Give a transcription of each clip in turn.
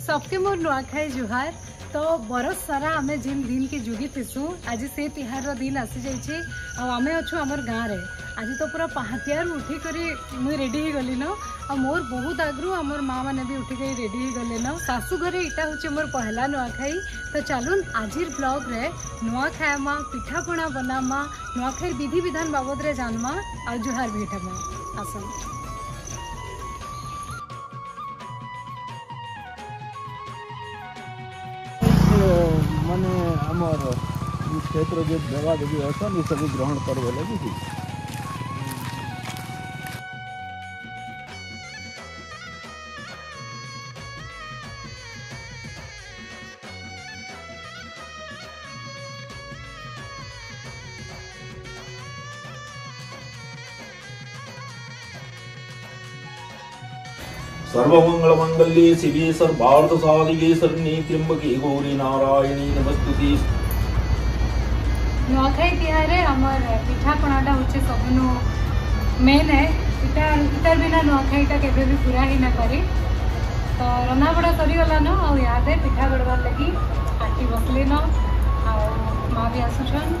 सबके मोर नुआखाई जुहार। तो बरस सारा आम जिन दिन के जुगी थिसु आज से तिहार दिन आसी जाइए आम अच्छु आमर गाँव में। आज तो पूरा पहातियार उठिक मुई रेडी हो गली न आ मोर बहुत आगु आमर माँ मैंने भी उठिक रेडी हो गले न। सासू घरे इटा हूँ मोर पहला नुआखाई। तो चलून आज ब्लॉग रे नुआ खाएमा पिठापणा बनामा नुआखाई विधि विधान बाबद रे जानमा आ जुहार भेटमा आसन। माने आमर क्षेत्र जो देवा देवी अच्छा सब ग्रहण करवे लगी। सर्वमंगल मंगल्ये शिवे सर्वार्थ साधिके शरण्ये त्र्यंबके गौरी नारायणी नमस्तुते। नुआखाई तिहार आमर पिठापणाटा होचे सबनु मेन है। इटार बिना नुआखाईटा केबे भी पूरा ही ना करे। तो रंधा बड़ा सरी गला न आ याद है पिठा गड़वार लगी आटी बसले न आ माँ भी आसुछन।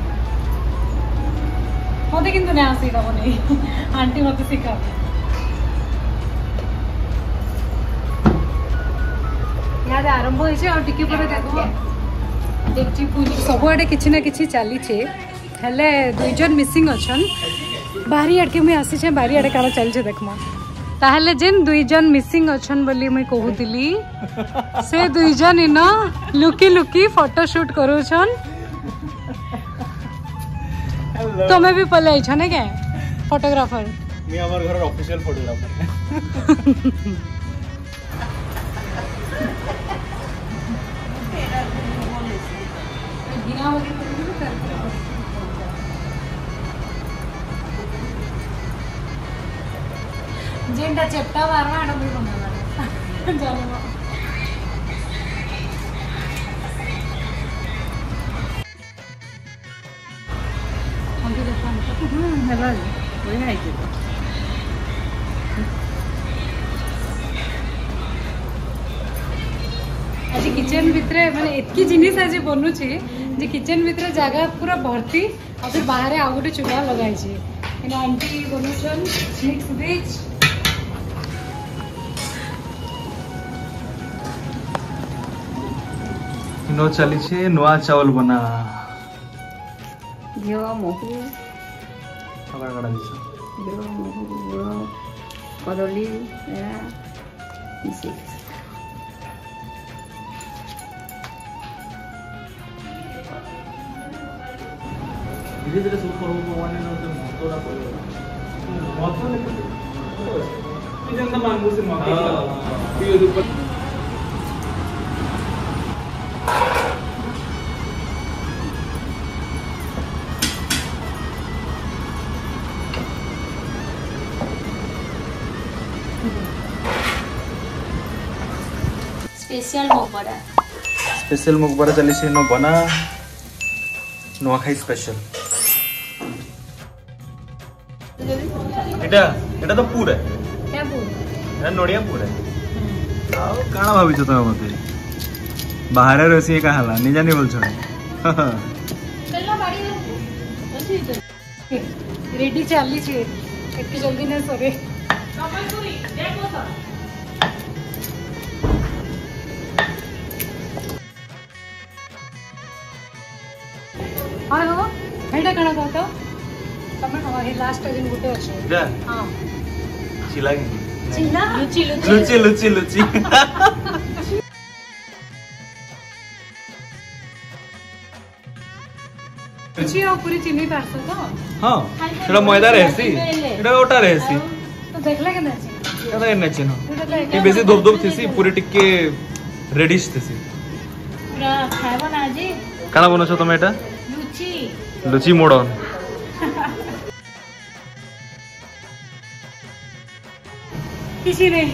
मते किंतु ना आसी दबनी आंटी मते सिखा। याद आरंभ होइछे और टिके पर देखो देखची पूरी सबआडे किछि ना किछि चाली छे। हेले दुई जन मिसिंग अछन बारी आडके मुई आसी छे बारी आडे काला चल छे देखमा। ताहले जेन दुई जन मिसिंग अछन बोली मुई कहूतिली से दुई जन इन लुकी लुकी फोटो शूट करूछन। तमे भी पले छ ने के फोटोग्राफर मी हमर घर ऑफिशियल फोटोग्राफर। जेंटा चेप्टा बारवा आडा भी बनावा जानो हम भी देखा हेलो वही है कि आज किचन भितरे माने एतकी जिनिस आज बनुची जे किचन भितरे जगह पूरा भर्ती और फिर बाहर आ गोटे चूल्हा लगाई छे। इन आंटी बनुछन मिक्स वेज नो चली छे नुआ चावल बना घिओ महू कड़ा कड़ा दिस घिओ महू गुड़ कदली एरा मिसे धीरे धीरे सब करू भगवान ने तो महत्वला पड़े महत्व ने कि जनता मांगू से मांगे कि ऊपर स्पेशल मुगबरा चली से नो बना नुआखाई स्पेशल। एटा तो पूर है क्या बोल एटा नोडिया पूर है आ काना भाबी छ तमे मते बाहर रसी का हला नि जानी बोल छ चलना बाड़ी रेडी चली छे एते जल्दी न सरे कमलपुरी देखो तो हाँ हो हेडा कणा कहतो तमे हे लास्ट दिन गुटे अछि जा हां चिला चिला लुची लुची लुची लुची लुची और पूरी चिनी पारसो तो हां एटा मैदा रहसी एटा ओटा रहसी तो देखला के ना छी एटा एने चिन्ह ये बेसी धोप धोप थीसी पूरी टिके रेडिश थीसी पूरा खाइबो ना जी काना बनो छ तमे एटा लुची लुची मोड़न किसी नहीं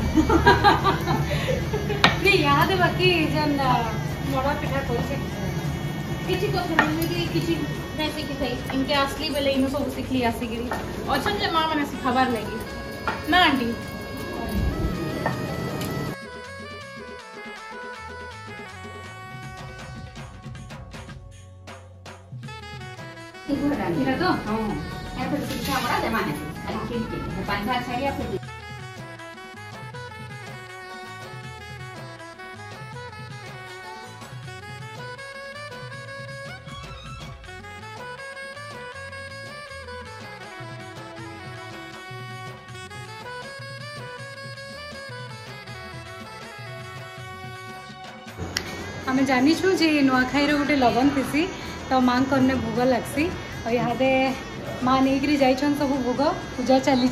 नहीं याद बाकी जन मोड़ा पिठा कोई से किसी को समझने की किसी वैसे की थई इनके असली बेले इनो सब सिखली आसीगिरी अच्छा जे मां मने सिखाबार लगी ना आंटी ଏଇଟା ତ ହଁ ଏତେ ଶିକ୍ଷା ବଡ ଦେମାନେ ଖାଲି ଖିଲତେ ପାଞ୍ଚ ଛାଡିଆ ଫୁଟି आम जानिछु जे नुआखाई गोटे लगन थी तो माँ करने भोग लगसी और यहाँ माँ नहीं जाइछन सब भोग पूजा चली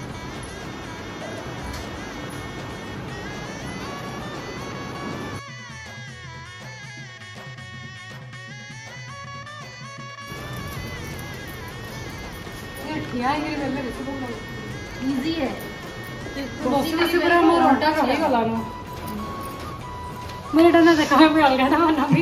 इजी है बस बस पूरा मोर अंटा खड़ी गलानो मैं डना देखा मैं अलग ना बना भी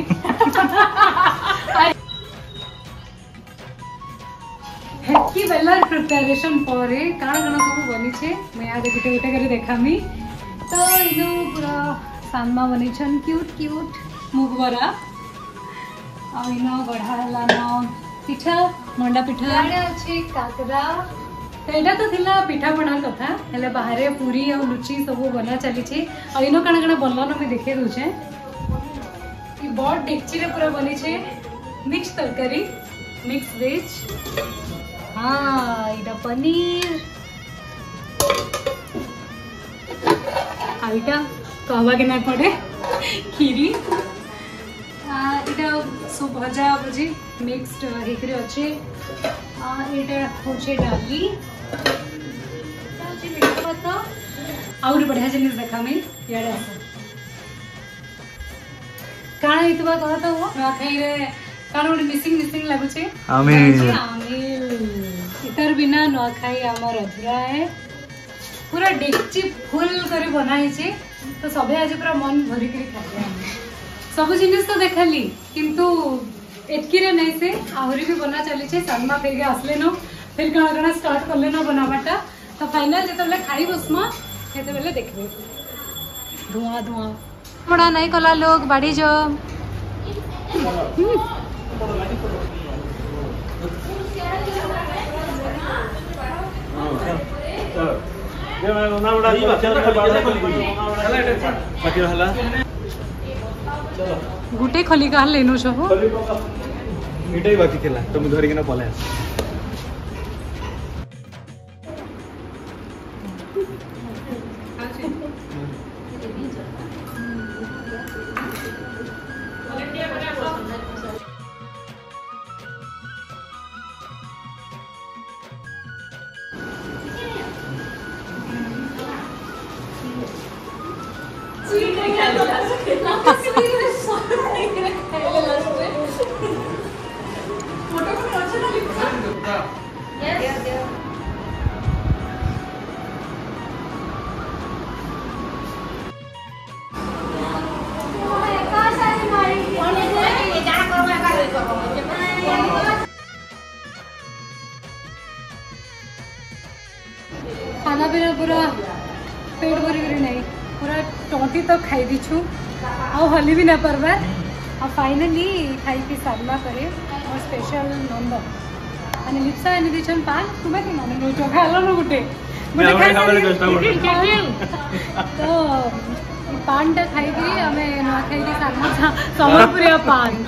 हेकी बेलर प्रिपरेशन परे काण काण सब बनी छे मैं आ गुटे गुटे करे देखामी तो इनो पूरा सानमा बनी छन क्यूट क्यूट मुग बरा आ इनो गढ़ा लानो पिठा मंडा पिठा याडे अछि काकरा तो यहाँ तो थिला पिठा पଣା कथा हेले बाहर पूरी और लुची सब बना चली छे और इनो काना काना बनलानो मैं देखे दूचे ई बड़ डेक्ची रे पूरा बनी छे मिक्स तरकारी मिक्स वेज हाँ इटा पनीर आइटा कहवा के ना पड़े खीरी इटा सब भजा भजी मिक्स्ड हेकरे अच्छे एटा होचे डाली आउर बढ़िया जिनिस देखा मैं याडे काना इतबा कहता हो नुआखाई रे काना गोटे मिसिंग मिसिंग लागुचे आमिल आमिल इतर बिना नुआखाई हमर अधूरा है पूरा डेक्ची फुल करी बनाई छे तो सबे आज पूरा मन भरी करी खाते सब जिनिस तो देखली किंतु एतकी रे नहीं से आहरी भी बना चली छे सालमा फेर आसले न फिर काना काना स्टार्ट करले न बनाबाटा तो फाइनल जेतबले खाई बसमा हेतबले देखबे धुआं धुआं बड़ा नहीं कला लोग बाड़ी जो गुटे खली का लेनो सब मिठाई बाकी थिला तो मु धरि के ना पले खाना पीना पूरा पेट भरी करी नहीं पूरा टोटी तक खाई दीछु आ हली भी ना परबार आ फाइनली खाई की सालमा करे और स्पेशल नंद आणि लिप्सा आणि दिछन पान तुम्हें की माने नो चोखा आलो न गुटे तो पान टा खाई करी हमें ना खाई की सालमा समरपुरिया पान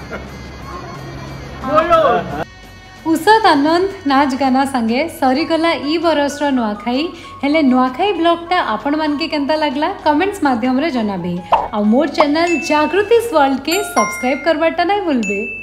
बोलो उषत आनंद नाच गाना संगे सरीगला ई बरसर नुआखाई हेले नुआखाई ब्लॉगटा आपण मान के केंता लागला कमेंट्स माध्यम रे जनाबे आ मोर चैनल जागृतिस वर्ल्ड के सब्सक्राइब करबाटा नहीं भूलबे।